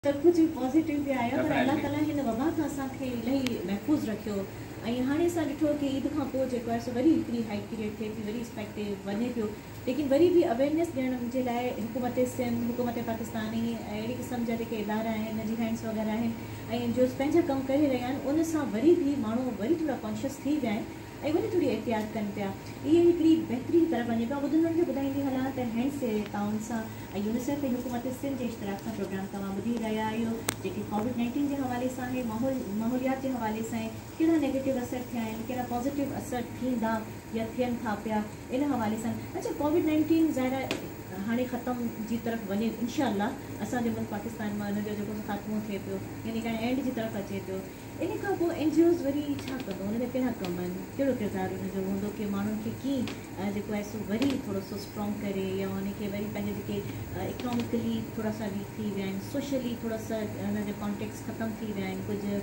सब कुछ पॉजिटिव भी आया पर अल्लाह ताला हिन वबा खां असांखे इलाही महफ़ूज़ रखियो ऐं हाणे असां ॾिठो कि ईद खां पोइ जेको आहे सो वरी हिकिड़ी हाई क्रिएट थिए थी वरी स्पाइक ते वञे पियो लेकिन वरी भी अवेयरनेस ॾियण जे लाइ हुकूमत सिंध हुकूमत पाकिस्तानी अहिड़ी क़िस्म जा जेके इदारा आहिनि जी हैंड्स वग़ैरह आहिनि ऐं जो पंहिंजा कमु करे रहिया आहिनि उन सां वरी भी माण्हू वरी थोड़ा कॉन्शियस थी विया आहिनि ऐं वरी थोड़ी एहतियात कनि पिया इहे हिकिड़ी बहितरी तरफ़ वञे पिया ॿुधंदड़नि खे ॿुधाईंदी हलां त हैंड्स जे ताउन सां ऐं यूनिसेफ ऐं हुकूमत सिंध जे इश्तराक सां प्रोग्राम तव्हां ॿुधी रहिया आहियो जेके कोविड-19 जे हवाले सां आहे माहौलियात जे हवाले सां आहे कहिड़ा नेगेटिव असर थिया आहिनि कहिड़ा पॉज़िटिव असर थींदा या थियनि था पिया इन हवाले सां अच्छा कोविड-19 ज़ाहिर हाणे ख़त्म जी तरफ़ वञे इंशाअल्लाह असांजे मुल्क पाकिस्तान में हुनजो जेको ख़ात्मो थिए पियो यानी कि एंड जी तरफ़ अचे पियो इन खां पोइ NGOs वरी छा कंदो हुनजा कहिड़ा कम आहिनि कहिड़ो किरदारु हुनजो हूंदो कि माण्हुनि खे कीअं जेको आहे सो वरी थोरो सो स्ट्रॉन्ग करे या उनखे वरी पंहिंजे जेके इकोनॉमिकली थोड़ा सा वीक थी विया आहिनि सोशली थोड़ा सा हुनजा कॉन्टेक्ट्स ख़तमु थी विया आहिनि कुझु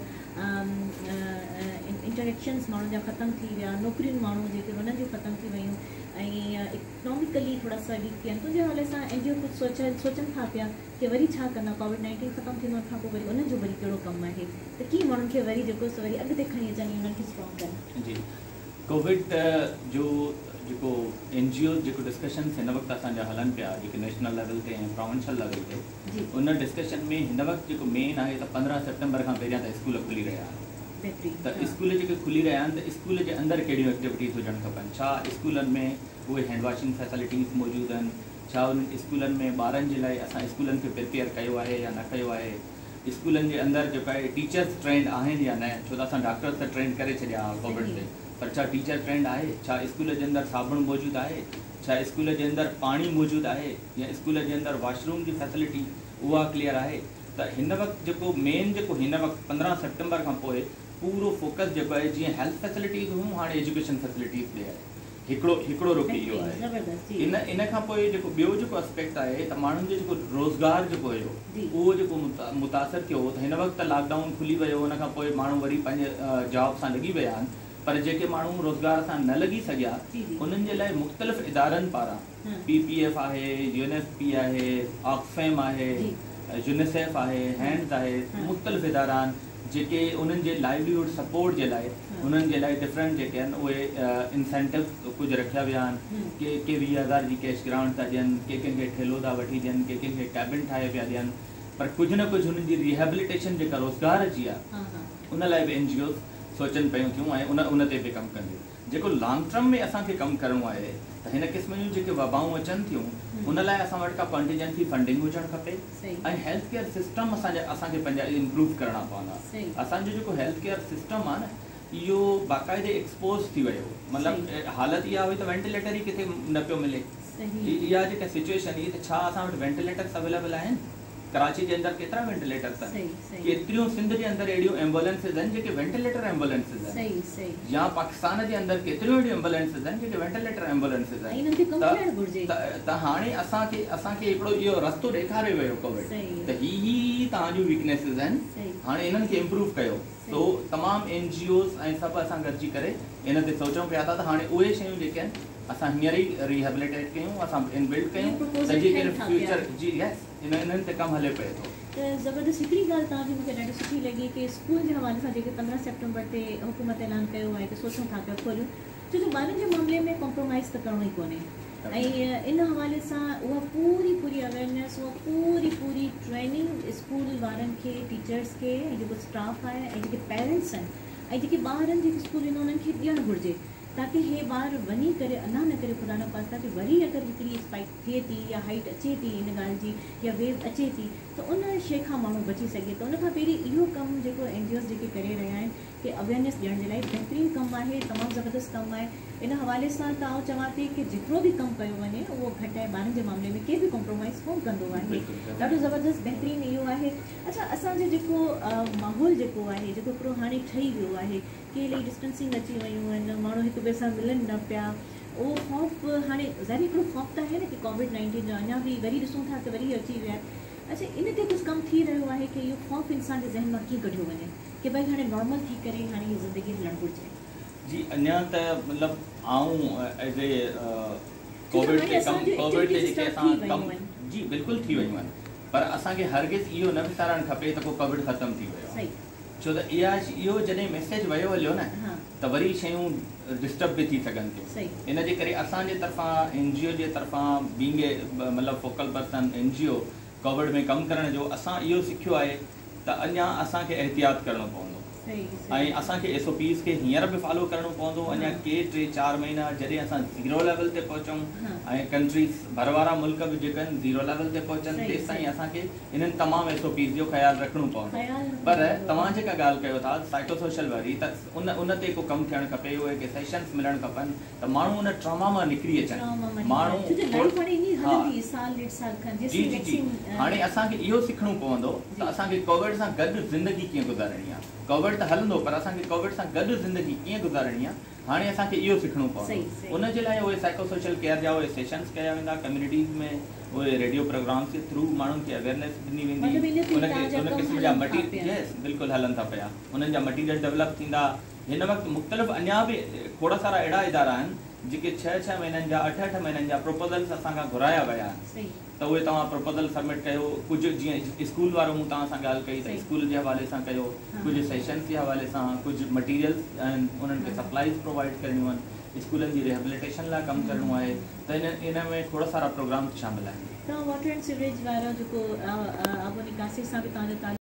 इंटरेक्शन्स माण्हुनि जा ख़तमु थी विया नौकरियूं माण्हू जेके हुननि जूं ख़तमु थी वियूं ऐं इकोनॉमिकली थोड़ा सा वीक थी आहिनि तुंहिंजे हवाले सां NGO कुझु सोचनि था पिया कि वरी छा कंदा कोविड-19 ख़त्म थींदो खां पोइ वरी उन्हनि जो वरी कहिड़ो कमु आहे त कीअं माण्हुनि खे वरी जेको सो वरी अॻिते खणी अचनि उन्हनि खे स्ट्रॉन्ग कनि जी कोविड जो जेको NGO जेको डिस्कशन्स हिन वक़्तु असांजा हलनि पिया जेके नेशनल लेवल ते ऐं प्रोविंशियल लेवल ते उन डिस्कशन में हिन वक़्तु जेको मेन आहे त 15 सितंबर खां पहिरियां त स्कूल खुली रहिया आहिनि त स्कूल जेके खुली रहिया आहिनि त स्कूल जे अंदरि कहिड़ियूं एक्टिविटीज़ हुजणु खपनि छा स्कूलनि में उहे हैंड वॉशिंग फैसिलिटीज़ मौजूदु आहिनि छा उन्हनि स्कूलनि में ॿारनि जे लाइ असां स्कूलनि खे प्रिपेयर कयो आहे या न कयो आहे स्कूलनि जे अंदरि जेको आहे टीचर्स ट्रेंड आहिनि या न छो त असां डॉक्टर्स त ट्रेंड करे छॾिया कोविड ते पर छा टीचर ट्रेंड आहे छा स्कूल जे अंदरि साबुण मौजूदु आहे छा स्कूल जे अंदरि पाणी मौजूदु आहे या स्कूल जे अंदरि वॉशरूम जी फैसिलिटी उहा क्लियर आहे त हिन वक़्तु जेको मेन जेको हिन वक़्तु 15 सितंबर खां पोइ पूरो फोकस जेको आहे जीअं हेल्थ फैसिलिटीज़ हुयूं हाणे एजुकेशन फैसिलिटीज़ ते आहे हिकिड़ो रुख इहो आहे इन खां पोइ जेको ॿियो जेको एस्पेक्ट आहे त माण्हुनि जो जेको रोज़गार जेको हुयो उहो जेको मुतासिर थियो त हिन वक़्तु लॉकडाउन खुली वियो उन खां पोइ माण्हू वरी पंहिंजे जॉब सां लॻी विया आहिनि पर जेके माण्हू रोज़गार सां न लॻी सघिया उन्हनि जे लाइ मुख़्तलिफ़ इदारनि पारां PPF आहे UNFP आहे ऑक्सफैम आहे यूनिसेफ आहे हैंड्स आहे मुख़्तलिफ़ इदारा आहिनि जेके उन्हनि जे लाइवलीहुड सपोर्ट जे लाइ उन्हनि जे लाइ डिफरेंट जेके आहिनि उहे इंसेंटिव कुझु रखिया विया आहिनि के 20,000 जी कैश ग्रांट था ॾियनि कंहिंखे ठेलो था वठी ॾियनि कंहिंखे कैबिन ठाहे पिया ॾियनि पर कुझु न कुझु हुननि जी रिहेबिलिटेशन जेका रोज़गार जी आहे उन लाइ बि NGOs सोचनि पियूं थियूं ऐं उन ते बि कमु कंदियूं जेको लॉन्ग टर्म में असांखे कमु करिणो आहे त हिन क़िस्म जूं जेके वबाऊं अचनि थियूं उन लाइ असां वटि का कॉन्टिजेंसी फंडिंग हुजणु खपे ऐं हेल्थ केयर सिस्टम असांखे पंहिंजा इम्प्रूव करणा पवंदा असांजो जेको हेल्थ केयर सिस्टम आहे न इहो बाक़ाइदे एक्सपोज थी वियो मतिलबु हालत इहा हुई त वेंटिलेटर ई किथे न पियो मिले इहा जेका सिचुएशन हुई त छा असां वटि वेंटिलेटर्स अवेलेबल आहिनि कराची के अंदर केतिरा वेंटिलेटर्स आहिनि केतिरियूं सिंध जे अंदरि अहिड़ियूं एम्बुलेंसिस आहिनि जेके वेंटिलेटर एम्बुलेंसिस आहिनि या पाकिस्तान जे अंदरि केतिरियूं अहिड़ियूं एम्बुलेंसिस आहिनि जेके वेंटिलेटर एम्बुलेंसिस आहिनि त हाणे असांखे हिकिड़ो इहो रस्तो ॾेखारे वियो कोविड त ही तव्हांजूं वीकनेसिस आहिनि हाणे इन्हनि खे इम्प्रूव कयो तो तमामु NGOs ऐं सभु असां गॾिजी करे इन ते सोचूं पिया था त हाणे उहे शयूं जेके आहिनि असां हींअर ई रिहेबिलिटेट कयूं असां इनबिल्ड कयूं त जेके फ्यूचर जी यस इन्हनि ते कमु हले पिए थो त ज़बरदस्त हिकिड़ी ॻाल्हि तव्हांजी मूंखे ॾाढी सुठी लॻी कि स्कूल जे हवाले सां जेके 15 सितंबर ते हुकूमत ऐलान कयो आहे कि सोचूं था पिया खोलियूं छो जो ॿारनि जे मामले में कॉम्प्रोमाइज़ त करिणो ई कोन्हे ऐं इन हवाले सां उहा पूरी अवेयरनेस उहा पूरी ट्रेनिंग स्कूल वारनि खे टीचर्स खे ऐं जेको स्टाफ आहे ऐं जेके पेरेंट्स आहिनि ऐं जेके ॿारनि जेके स्कूल ईंदा उन्हनि खे ॾियणु घुरिजे ताकि हे ॿार वञी करे अञा न करे ख़ुदा न ख़ास्ता कि वरी अगरि हिकिड़ी स्पाइक थिए थी या हाइट अचे थी इन ॻाल्हि जी या वेव अचे थी त उन शइ खां माण्हू बची सघे त उन खां पहिरीं इहो कमु जेको NGOs जेके करे रहिया आहिनि कि अवेयरनेस ॾियण जे लाइ बहितरीनु कमु आहे तमामु ज़बरदस्त कमु आहे इन हवाले सां त आउं चवां थी कि जेतिरो बि कमु कयो वञे उहो घटि आहे ॿारनि जे मामले में केर बि कॉम्प्रोमाइज़ कोन कंदो आहे ॾाढो ज़बरदस्त बहितरीनु इहो आहे अच्छा असांजो जेको माहौल जेको आहे जेको हिकिड़ो हाणे ठही वियो आहे कि इलाही डिस्टेंसिंग अची वियूं आहिनि माण्हू हिक ॿिए सां मिलनि न पिया उहो ख़ौफ़ हाणे ज़ाहिर हिकिड़ो ख़ौफ़ त आहे न कि कोविड-19 जो अञा बि वरी ॾिसूं था त वरी अची विया अच्छा इन ते कुझु कमु थी रहियो आहे कि इहो ख़ौफ़ इंसान जे ज़हन मां कीअं कढियो वञे कि भई हाणे नॉर्मल थी करे हाणे हीअ ज़िंदगी हलणु घुरिजे जी अञा त मतिलबु आऊं एज ए कोविड ते जेके असां कमु जी बिल्कुलु थी वियूं आहिनि पर असांखे हरगिज़ इहो न विसारणु खपे त को कोविड ख़तम थी वियो, छो त इहो जॾहिं मैसेज वियो हलियो न त वरी शयूं डिस्टर्ब बि थी सघनि थियूं। इन जे करे असांजे तरफ़ां NGO जे तरफ़ां बीइंग ए मतिलबु फोकल पर्सन NGO कोविड में कमु करण जो असां इहो सिखियो आहे त अञा असांखे एहतियात करणो पवंदो ऐं असांखे SOPs खे हींअर बि फॉलो करणो पवंदो। अञा के 3-4 महीना जॾहिं असां 0 लेवल ते पहुचूं ऐं कंट्रीज़ भर वारा मुल्क बि जेके आहिनि 0 लेवल ते पहुचनि तेसि ताईं असांखे इन्हनि तमामु SOPs जो ख़्यालु रखणो पवंदो। पर तव्हां जेका ॻाल्हि कयो था साइकोसोशल वारी, त उन ते को कमु थियणु खपे, उहे के सेशन्स मिलणु खपनि त माण्हू उन ट्रॉमा मां निकिरी अचनि। माण्हू जी जी जी हाणे असांखे इहो सिखणो पवंदो त असांखे कोविड सां गॾु ज़िंदगी कीअं गुज़ारणी आहे। कोविड त हलंदो पर असांखे कोविड सां गॾु ज़िंदगी कीअं गुज़ारणी आहे हाणे असांखे इहो सिखणो पवंदो। उन जे लाइ उहे साइकोसोशल केयर जा उहे सेशन्स कया वेंदा कम्युनिटीज़ में, उहे रेडियो प्रोग्राम्स जे थ्रू माण्हुनि खे अवेयरनेस ॾिनी वेंदी, उन क़िस्म जा मटीरियल बिल्कुलु हलनि था पिया, उन्हनि जा मटीरियल डेवलप थींदा। हिन वक़्तु मुख़्तलिफ़ अञा बि खोड़ सारा अहिड़ा इदारा आहिनि जेके 6-6 महीननि जा 8-8 महीननि जा प्रोपोज़ल्स असांखां घुराया विया आहिनि, त उहे तव्हां प्रोपोज़ल सबमिट कयो। कुझु जीअं स्कूल वारो मूं तव्हां सां ॻाल्हि कई त स्कूल जे हवाले सां कयो, कुझु सेशन्स जे हवाले सां, कुझु मटीरियल्स आहिनि उन्हनि खे सप्लाईज़ प्रोवाइड करणियूं आहिनि, स्कूलनि जी रिहेबिलिटेशन लाइ कमु करिणो आहे, त इन में खोड़ सारा प्रोग्राम शामिल आहिनि। तव्हां वाटर एंड सीवरेज वारा जेको आबो निकासी सां बि तव्हांजो